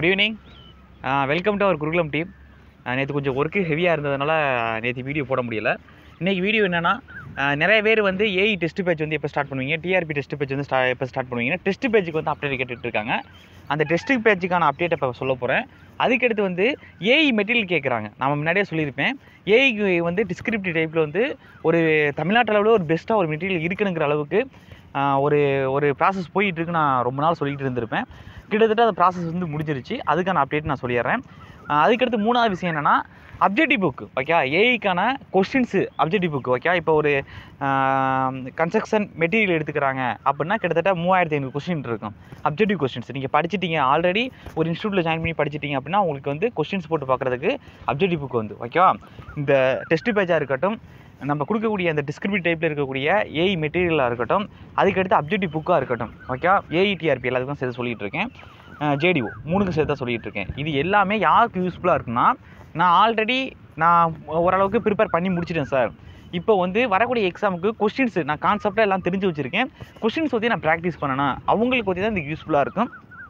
Good evening. Welcome to our Gurukulam team. நேற்று கொஞ்சம் work ஹெவியாக இருந்ததுனால நேற்று வீடியோ போட முடியலை. இன்றைக்கி வீடியோ என்னென்னா, நிறைய பேர் வந்து ஏஇ டெஸ்ட் பேஜ் வந்து எப்போ ஸ்டார்ட் பண்ணுவீங்க, டிஆர்பி டெஸ்ட் பேஜ் வந்து எப்போ ஸ்டார்ட் பண்ணுவீங்கன்னா டெஸ்ட் பேஜுக்கு வந்து அப்டேட் கேட்டுட்டு இருக்காங்க. அந்த டெஸ்ட் பேஜுக்கான அப்டேட்டை இப்போ சொல்ல போகிறேன். அதுக்கடுத்து வந்து ஏஇ மெட்டீரியல் கேட்குறாங்க. நான் முன்னாடியே சொல்லியிருப்பேன், ஏஇக்கு வந்து டிஸ்கிரிப்டிவ் டைப்பில் வந்து ஒரு தமிழ்நாட்டு அளவில் ஒரு பெஸ்ட்டாக ஒரு மெட்டீரியல் இருக்குனுங்கிற அளவுக்கு ஒரு ஒரு ப்ராசஸ் போயிட்டுருக்கு. நான் ரொம்ப நாள் சொல்லிகிட்டு இருந்திருப்பேன். கிட்டத்தட்ட அந்த ப்ராசஸ் வந்து முடிஞ்சிருச்சு. அதுக்கான அப்டேட் நான் சொல்லிடுறேன். அதுக்கடுத்து மூணாவது விஷயம் என்னென்னா, அப்ஜெக்டிவ் புக்கு ஓகே, ஏஐக்கான கொஸ்டின்ஸு அப்ஜெக்டிவ் புக்கு ஓகே. இப்போ ஒரு கன்ஸ்ட்ரக்ஷன் மெட்டீரியல் எடுத்துக்கிறாங்க அப்படின்னா கிட்டத்தட்ட 3500 கொஸ்டின் இருக்கும். அப்ஜெக்டிவ் கொஸ்டின்ஸ் நீங்கள் படிச்சிட்டிங்க, ஆல்ரெடி ஒரு இன்ஸ்டியூட்டில் ஜாயின் பண்ணி படிச்சிட்டிங்க அப்படின்னா உங்களுக்கு வந்து கொஸ்டின்ஸ் போட்டு பார்க்குறதுக்கு அப்ஜெக்டிவ் புக்கு வந்து ஓகேவா. இந்த டெஸ்ட் பேஜாக இருக்கட்டும், நம்ம கொடுக்கக்கூடிய அந்த டிஸ்கிரிப்டிவ் டைப்பில் இருக்கக்கூடிய ஏஇ மெட்டீரியலாக இருக்கட்டும், அதுக்கடுத்து அப்ஜெக்டிவ் புக்காக இருக்கட்டும் ஓகே. ஏஇ டிஆர்பி எல்லாத்துக்கும் சேர்த்து சொல்லிகிட்டு இருக்கேன். ஜேடிஓ 3க்கு சேர்த்து சொல்லிகிட்டு இருக்கேன். இது எல்லாமே யாருக்கு யூஸ்ஃபுல்லாக இருக்குன்னா, நான் ஆல்ரெடி ஓரளவுக்கு ப்ரிப்பேர் பண்ணி முடிச்சிட்டேன் சார். இப்போ வந்து வரக்கூடிய எக்ஸாமுக்கு கொஸ்டின்ஸ் நான் கான்செப்டாக எல்லாம் தெரிஞ்சு வச்சுருக்கேன். கொஸ்டின்ஸ் பற்றி நான் ப்ராக்டிஸ் பண்ணணும், அவங்களுக்கு பற்றி தான் இந்த யூஸ்ஃபுல்லாக இருக்கும்.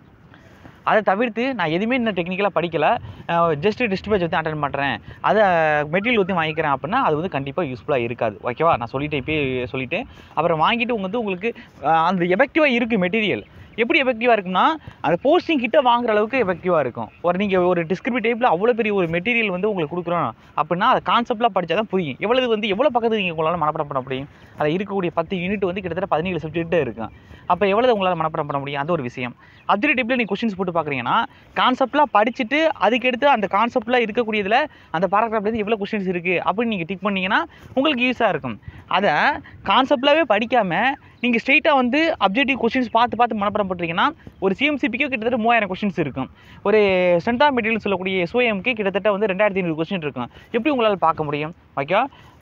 அதை தவிர்த்து நான் எதுவுமே இன்னும் டெக்னிக்கலாக படிக்கலை, ஜஸ்ட்டு டெஸ்ட் பேஜ் வந்து அட்டன் பண்ணுறேன், அதை மெட்டீரியல் ஊற்றி வாங்கிக்கிறேன் அப்படின்னா அது வந்து கண்டிப்பாக யூஸ்ஃபுல்லாக இருக்காது ஓகேவா. நான் சொல்லிட்டேன், இப்போயே சொல்லிவிட்டேன். அப்புறம் வாங்கிட்டு உங்களுக்கு அந்த எஃபெக்டிவாக இருக்குது மெட்டீரியல். எப்படி எஃபெக்டிவாக இருக்குன்னா, அந்த போஸ்டிங் கிட்ட வாங்குற அளவுக்கு எஃபெக்டிவாக இருக்கும். நீங்கள் ஒரு டிஸ்கிரிப்டிவ் டைப்பில் அவ்வளோ பெரிய ஒரு மெட்டீரியல் வந்து உங்களுக்கு கொடுக்குறோம் அப்படின்னா அதை கான்செப்ட்லாம் படித்தா தான் புரியும். எவ்வளோ பக்கத்துக்கு நீங்கள் உங்களால் மனப்பாடம் பண்ண முடியும். அதில் இருக்கக்கூடிய 10 யூனிட் வந்து கிட்டத்தட்ட 17 சப்ஜெக்ட்டு இருக்கும். அப்போ எவ்வளோ உங்களால் மனப்பாடம் பண்ண முடியும், அந்த ஒரு விஷயம். அப்ஜெக்டிவ் டைப்பில் நீங்கள் கொஸ்டின்ஸ் போட்டு பார்க்குறீங்கன்னா, கான்செப்ட்லாம் படிச்சுட்டு அதுக்கடுத்து அந்த கான்செப்ட்லாம் இருக்கக்கூடியதில் அந்த பேராகிராஃப்லேருந்து எவ்வளோ கொஸ்டின்ஸ் இருக்குது அப்படின்னு நீங்கள் டிக் பண்ணிங்கன்னா உங்களுக்கு யூஸாக இருக்கும். அதை கான்செப்ட்லாகவே படிக்காமல் நீங்கள் ஸ்ட்ரெயிட்டாக வந்து அப்ஜெக்டிவ் கொஸ்டின்ஸ் பார்த்து மனப்பாடம் பண்ணுறீங்கன்னா, ஒரு சிஎம்சிபிக்கு கிட்டத்தட்ட 3000 கொஸ்டின்ஸ் இருக்கும். ஒரு ஸ்ட்ரென்த் ஆஃப் மெட்டீரியல் சொல்லக்கூடிய எஸ்ஓஎம்க்கு கிட்டத்தட்ட வந்து 2500 கொஸ்டின் இருக்கும். எப்படி உங்களால் பார்க்க முடியும் ஓகே.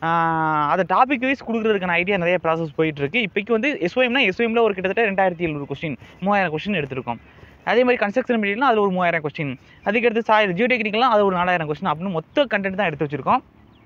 அதை டாபிக் வைஸ் கொடுக்குறதுக்கான ஐடியா நிறைய ப்ராசஸ் போயிட்டுருக்கு. இப்போக்கு வந்து எஸ்ஓஎம்மில் ஒரு கிட்டத்தட்ட 2700 கொஸ்டின் 3000 கொஸ்டின் எடுத்திருக்கோம். அதே மாதிரி கன்ஸ்ட்ரக்ஷன் மெட்டீரியல்னால் அதில் ஒரு 3000 கொஸ்டின், அதுக்கடுத்து ஜியோ டெக்னிக்கெலாம் அது ஒரு 4000 கொஸ்டின் அப்படின்னு மொத்த கண்டென்ட் தான் எடுத்து வச்சுருக்கோம்.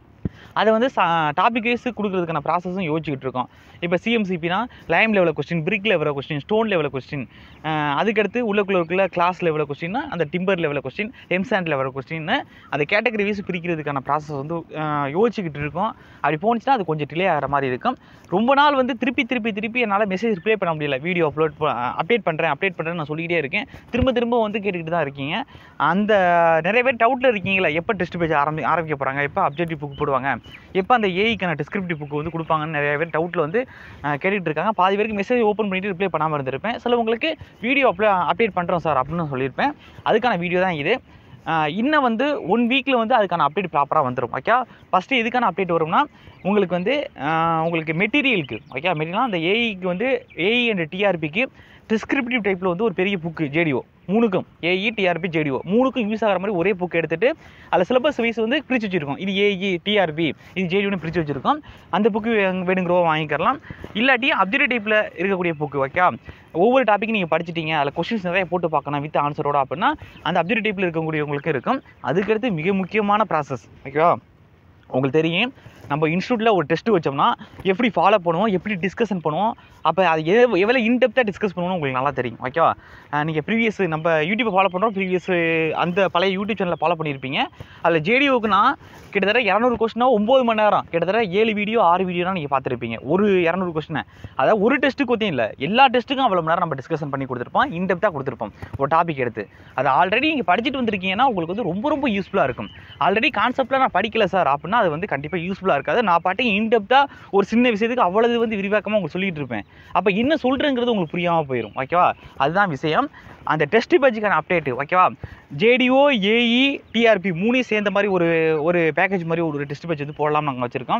அதை வந்து டாபிக் வைஸ் கொடுக்குறதுக்கான ப்ராசஸும் யோசிச்சுக்கிட்டு இருக்கோம். இப்போ சிஎம்சிபினா லைம் லெவலில் கொஸ்டின், பிரிக் லெவலில் கொஸ்டின், ஸ்டோன் லெவலில் கொஸ்டின், அதுக்கடுத்து உள்ளுக்குள்ள கிளாஸ் லெவலில் கொஸ்டின்னா அந்த டிம்பர் லெவலில் கொஸ்டின், எம்சாண்ட் லெவலில் கொஸ்டின்னு அந்த கேட்டகரி வைஸ் பிரிக்கிறதுக்கான ப்ராசஸ் வந்து யோசிச்சுக்கிட்டு இருக்கோம். அப்படி போணுச்சுன்னா அது கொஞ்சம் டிலே ஆகிற மாதிரி இருக்கும். ரொம்ப நாள் வந்து திருப்பி என்னால் மெசேஜ் ரிப்ளை பண்ண முடியல. வீடியோ அப்டேட் பண்ணுறேன்னு நான் சொல்லிக்கிட்டே இருக்கேன். திரும்ப வந்து கேட்டுக்கிட்டு தான் இருக்கீங்க. அந்த நிறைய பேர் டவுட்டில் இருக்கீங்களா, எப்போ டெஸ்ட் பேஜ் ஆரம்பிக்க போகிறாங்க, எப்போ அப்ஜெக்டிவ் புக் போடுவாங்க, எப்போ அந்த ஏஐக்கான டிஸ்கிரிப்டிவ் புக் வந்து கொடுப்பாங்கன்னு நிறைய பேர் டவுட்டில் வந்து கேட்டுட்டு இருக்காங்க. பாதி பேருக்கு மெசேஜ் ஓப்பன் பண்ணிவிட்டு ரிப்ளை பண்ணாமல் இருந்திருப்பேன். சிலவங்களுக்கு வீடியோ அப்டேட் பண்ணுறோம் சார் அப்படின்னு சொல்லியிருப்பேன். அதுக்கான வீடியோ தான் இது. இன்னும் வந்து 1 வீக்கில் வந்து அதுக்கான அப்டேட் ப்ராப்பராக வந்துடும் ஓகே. ஃபஸ்ட்டு எதுக்கான அப்டேட் வரும்னா, உங்களுக்கு வந்து உங்களுக்கு மெட்டீரியலுக்கு ஓகே. மெட்டீரியல்னால் அந்த ஏஇக்கு வந்து ஏஇ அண்ட் டிஆர்பிக்கு டிஸ்கிரிப்டிவ் டைப்பில் வந்து ஒரு பெரிய புக்கு ஜேடிஓ 3க்கும், ஏஇ டிஆர்பி ஜேடிஓ 3க்கும் யூஸ் ஆகிற மாதிரி ஒரே புக்கு எடுத்துகிட்டு அதில் சிலபஸ் வைஸ் வந்து பிரித்து வச்சுருக்கோம். இது ஏஇ டிஆர்பி இது ஜேடிஓன்னு பிரித்து வச்சுருக்கோம். அந்த புக்கு வேணுங்கிறோ வாங்கிக்கலாம். இல்லாட்டி அப்ஜெக்டிவ் டைப்பில் இருக்கக்கூடிய புக்கு ஓகே. ஒவ்வொரு டாப்பிக்கும் நீங்கள் படிச்சிட்டிங்க, அதில் கொஸ்டின்ஸ் நிறைய போட்டு பார்க்கணும் வித் ஆன்சரோட அப்படின்னா அந்த அப்ஜெக்டிவ் டைப்பில் இருக்கக்கூடியவங்களுக்கு இருக்கும். அதுக்கடுத்து மிக முக்கியமான ப்ராசஸ் ஓகேவா. உங்களுக்கு தெரியும், நம்ம இன்ஸ்டியூட்டில் ஒரு டெஸ்ட்டு வச்சோம்னா எப்படி ஃபாலோ பண்ணுவோம், எப்படி டிஸ்கஷன் பண்ணுவோம், அப்போ அது எவ்வளோ இன்டெப்த்தாக டிஸ்கஸ் பண்ணுவோம்னு உங்களுக்கு நல்லா தெரியும் ஓகேவா. நீங்கள் ப்ரீவியஸ் நம்ம யூடியூப்பை ஃபாலோ பண்ணுறோம், ப்ரீவியஸ் அந்த பழைய யூடியூப் சேனலில் ஃபாலோ பண்ணியிருப்பீங்க. அதில் ஜேடிஓக்குனா கிட்டத்தட்ட 200 கொஸ்டினா 9 மணி நேரம், கிட்டத்தட்ட 7 வீடியோ 6 வீடியோனா நீங்கள் பார்த்துருப்பீங்க. ஒரு 200 கொஸ்டினை, அதாவது ஒரு டெஸ்ட்டுக்கு ஒத்தையும் இல்லை, எல்லா டெஸ்ட்டுக்கும் அவ்வளோ நேரம் நம்ம டிஸ்கஷன் பண்ணி கொடுத்துருப்போம், இன்டெப்த்தாக கொடுத்துருப்போம் ஒரு டாபிக் எடுத்து. அது ஆல்ரெடி நீங்கள் படிச்சுட்டு வந்திருக்கீங்கன்னா உங்களுக்கு வந்து ரொம்ப யூஸ்ஃபுல்லாக இருக்கும். ஆல்ரெடி கான்செப்டில் நான் படிக்கல சார் அப்படின்னா அது வந்து கண்டிப்பாக யூஸ்ஃபுல்லாக இருக்காது. நான் பாட்டுக்கு இன்டெப்த்தாக ஒரு சின்ன விஷயத்துக்கு அவ்வளவு வந்து விரிவாக்கமாக உங்களுக்கு சொல்லிகிட்டு இருப்பேன். அப்போ என்ன சொல்கிறேங்கிறது உங்களுக்கு புரியாமல் போயிடும் ஓகேவா. அதுதான் விஷயம். அந்த டெஸ்ட் பேஜுக்கான அப்டேட்டு ஓகேவா. ஜேடிஓ ஏஇ டிஆர்பி 3 சேர்ந்த மாதிரி ஒரு பேக்கேஜ் மாதிரி ஒரு டெஸ்ட் பேஜ் வந்து போடலாம் நாங்கள் வச்சுருக்கோம்.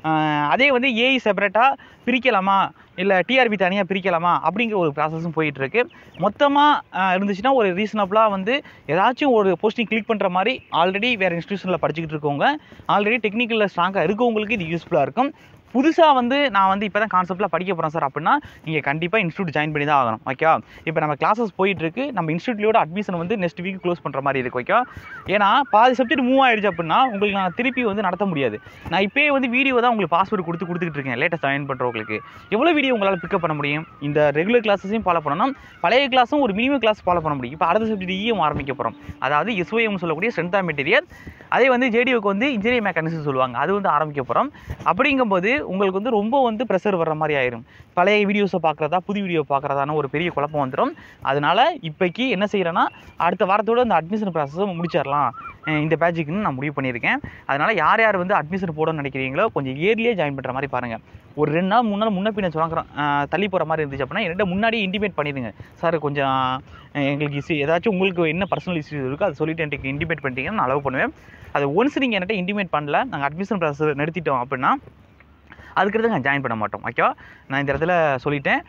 அதே வந்து ஏஇ செப்பரேட்டாக பிரிக்கலாமா இல்லை டிஆர்பி தனியாக பிரிக்கலாமா அப்படிங்கிற ஒரு ப்ராசஸும் போயிட்டுருக்கு. மொத்தமாக இருந்துச்சுன்னா ஒரு ரீசனபிளாக வந்து ஏதாச்சும் ஒரு போஸ்டிங் கிளிக் பண்ணுற மாதிரி ஆல்ரெடி வேறு இன்ஸ்டியூஷனில் படிச்சுக்கிட்டு இருக்கவங்க, ஆல்ரெடி டெக்னிக்கலில் ஸ்ட்ராங்காக இருக்கவங்களுக்கு இது யூஸ்ஃபுல்லாக இருக்கும். புதுசாக வந்து நான் வந்து இப்போ தான் கான்செப்ட்டில் படிக்க போகிறேன் சார் அப்படின்னா நீங்கள் கண்டிப்பாக இன்ஸ்டியூட் ஜாயின் பண்ணி தான் ஆகணும். ஓகேவா? இப்போ நம்ம கிளாஸஸ் போயிட்டுருக்கு, நம்ம இன்ஸ்டியூட்லியோட அட்மிஷன் வந்து நெக்ஸ்ட் வீக் க்ளோஸ் பண்ணுற மாதிரி இருக்குது. ஓகேவா? ஏன்னா பாதி சப்ஜெக்ட் மூவ் ஆகிடுச்சு அப்படின்னா உங்களுக்கு நான் திருப்பி வந்து நடத்த முடியாது. நான் இப்போயே வந்து வீடியோ தான் உங்களுக்கு பாஸ்வேர்டு கொடுத்துக்கிட்டு இருக்கேன். லேட்டஸ்ட் ஜாயின் பண்ணுறவங்களுக்கு எவ்வளோ வீடியோ உங்களால் பிக்கப் பண்ண முடியும்? இந்த ரெகுலர் கிளாஸஸையும் ஃபாலோ பண்ணணும், பழைய கிளாஸும் ஒரு மினிமம் கிளாஸ் ஃபாலோ பண்ண முடியும். இப்போ அடுத்த சப்ஜெக்ட் இஎம் ஆரம்பிக்க போகிறோம். அதாவது எஸ்ஒஎம் சொல்லக்கூடிய ஸ்ட்ரென்த் ஆஃப் மெட்டீரியல், அதே வந்து ஜேடிஓக்கு வந்து இன்ஜினியரிங் மெக்கானிக்ஸ் சொல்லுவாங்க, அது வந்து ஆரம்பிக்க போகிறோம். அப்படிங்கும்போது உங்களுக்கு வந்து ரொம்ப வந்து ப்ரெஷர் வர்ற மாதிரி ஆயிரும். பழைய வீடியோஸை பார்க்குறதா புது வீடியோ பார்க்குறதான ஒரு பெரிய குழப்பம் வந்துடும். அதனால் இப்போக்கி என்ன செய்கிறேன்னா அடுத்த வாரத்தோடு அந்த அட்மிஷன் ப்ராசஸை முடிச்சிடலாம் இந்த பேட்சுக்குன்னு நான் முடிவு பண்ணியிருக்கேன். அதனால் யார் யார் வந்து அட்மிஷன் போடணும்னு நினைக்கிறீங்களோ கொஞ்சம் இயர்லியே ஜாயின் பண்ணுற மாதிரி பாருங்கள். ஒரு 2 நாள் 3 நாள் முன்ன பின்ன சொல்லுறேன் தள்ளி போகிற மாதிரி இருந்துச்சு அப்படின்னா என்கிட்ட முன்னாடியே இன்டிமேட் பண்ணிடுங்க. சார் கொஞ்சம் எங்களுக்கு இஷ்யூ ஏதாச்சும் உங்களுக்கு என்ன பர்சனல் இஷ்யூ இருக்கோ அதை சொல்லிட்டு எனக்கு இன்டிமேட் பண்ணிட்டீங்கன்னா நான் அலோவ் பண்ணுவேன். அது ஒன்ஸ் நீங்கள் என்கிட்ட இன்டிமேட் பண்ணல, நாங்கள் அட்மிஷன் ப்ராசஸ் நிறுத்திட்டோம் அப்படின்னா அதுக்கடுத்து நான் ஜாயின் பண்ண மாட்டோம். ஓகேவா? நான் இந்த இடத்துல சொல்லிட்டேன்.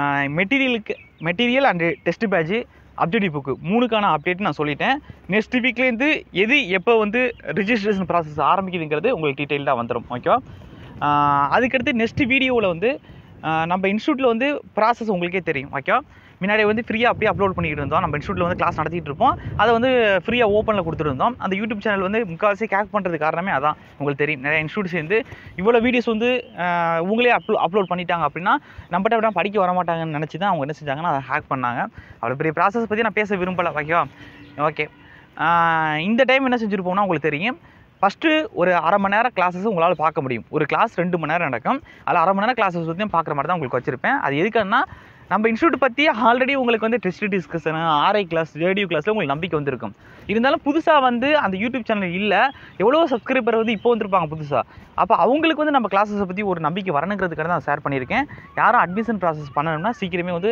Material and test batch update book 3க்கான அப்டேட் நான் சொல்லிட்டேன். நெக்ஸ்ட் வீக்லேருந்து எது எப்போ வந்து ரிஜிஸ்ட்ரேஷன் ப்ராசஸ் ஆரம்பிக்குதுங்கிறது உங்களுக்கு டீட்டெயில்டாக வந்துடும். ஓகேவா? அதுக்கடுத்து நெக்ஸ்ட் வீடியோவில் வந்து நம்ம இன்ஸ்டியூட்டில் வந்து ப்ராசஸ் உங்களுக்கே தெரியும். ஓகேவா? முன்னாடி வந்து ஃப்ரீயாக அப்படியே அப்லோட் பண்ணிக்கிட்டு இருந்தோம். நம்ம இன்ஸ்டியூட்டில் வந்து கிளாஸ் நடத்திட்டு இருப்போம், அதை வந்து ஃப்ரீயாக ஓப்பனில் கொடுத்துருந்தோம். அந்த யூடியூப் சேனல் வந்து முக்கால்வாசி கேக் பண்ணுறது காரணமே அதான். உங்களுக்கு தெரியும், நிறைய இன்ஸ்டியூட் சேர்ந்து இவ்வளோ வீடியோஸ் வந்து உங்களே அப்லோட் பண்ணிட்டாங்க அப்படின்னா நம்மகிட்ட அப்படின்னா படிக்க வர மாட்டாங்கன்னு நினச்சி தான் அவங்க என்ன செஞ்சாங்கன்னா அதை ஹேக் பண்ணாங்க. அவ்வளோ பெரிய ப்ராசஸ் பற்றி நான் பேச விரும்பலை. ஓகேவா? ஓகே, இந்த டைம் என்ன செஞ்சுருப்போம்னா உங்களுக்கு தெரியும், ஃபஸ்ட்டு ஒரு அரை மணி நேரம் கிளாஸஸ் உங்களால் பார்க்க முடியும். ஒரு கிளாஸ் 2 மணி நேரம் நடக்கும், அதில் அரை மணி நேரம் கிளாஸஸ் பற்றியும் பார்க்குற மாதிரி தான் உங்களுக்கு வச்சுருப்பேன். அது எதுக்குன்னா நம்ம இன்ஸ்டியூட் பற்றி ஆல்ரெடி உங்களுக்கு வந்து test discussion RI class JDU கிளாஸில் உங்களுக்கு நம்பிக்கை வந்திருக்கும். இருந்தாலும் புதுசாக வந்து அந்த யூடியூப் சேனல் இல்லை, எவ்வளோ சப்ஸ்கிரைபர் வந்து இப்போ வந்திருப்பாங்க புதுசாக. அப்போ அவங்களுக்கு வந்து நம்ம கிளாஸஸை பற்றி ஒரு நம்பிக்கை வரணுங்கிறதுக்காக தான் ஷேர் பண்ணியிருக்கேன். யாரும் அட்மிஷன் ப்ராசஸ் பண்ணணும்னா சீக்கிரமே வந்து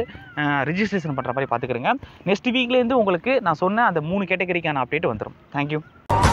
ரிஜிஸ்ட்ரேஷன் பண்ணுற மாதிரி பார்த்துக்கிறேங்க. நெக்ஸ்ட் வீக்லேருந்து உங்களுக்கு நான் சொன்ன அந்த 3 கேட்டகரிக்கான அப்டேட் வந்துடும். தேங்க்யூ.